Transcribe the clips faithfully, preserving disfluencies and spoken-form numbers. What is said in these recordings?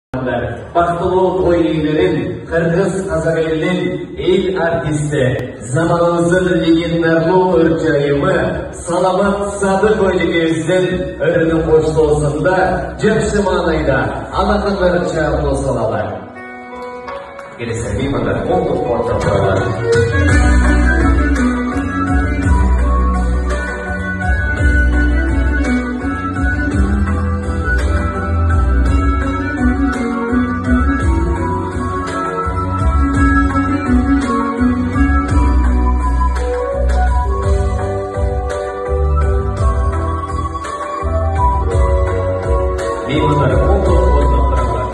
Baktılığı toylilerin, Kırgız Kazakeli'nin il artisti, zamanımızın legendarlı ırkçayımı, Salamat Sadık Oyligimizin örünün koştu olsun da, Cemşi manayda, anakınları çağırdı olsalar. Gelirse bir kadar olduk ortamdalar. Di mana untuk untuk berangkat.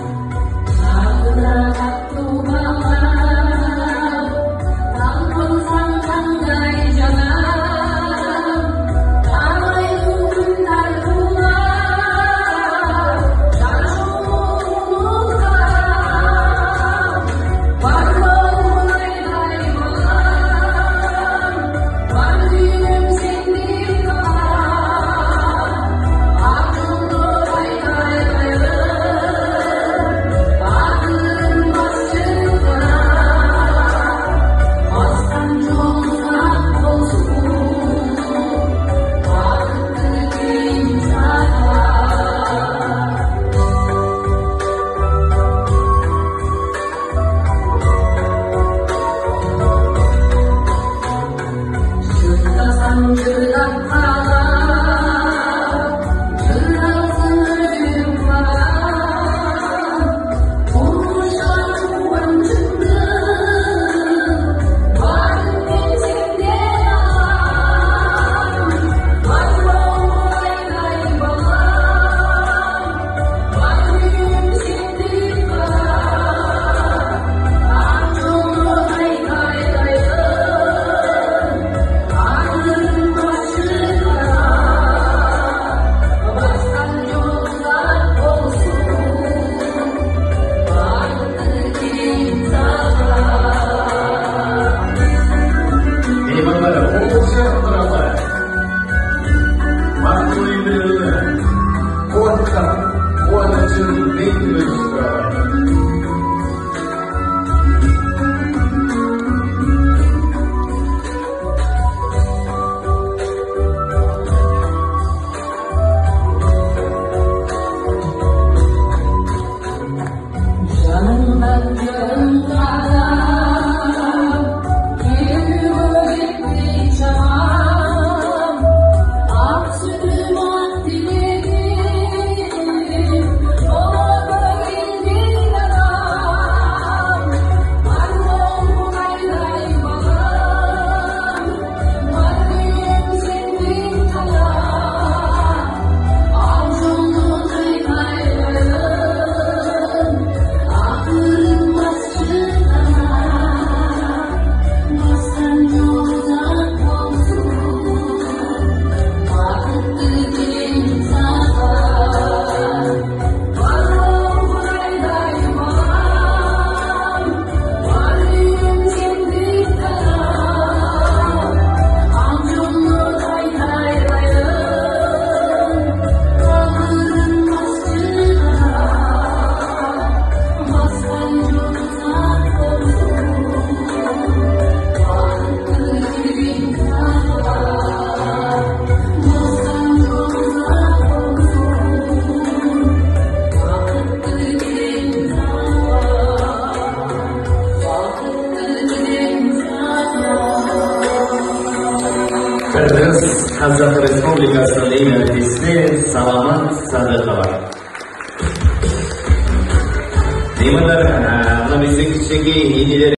Kırgız Kazak Respublikası'nın il artisti Salamat Sadık var. Di mana, nah, bizning kichik inilar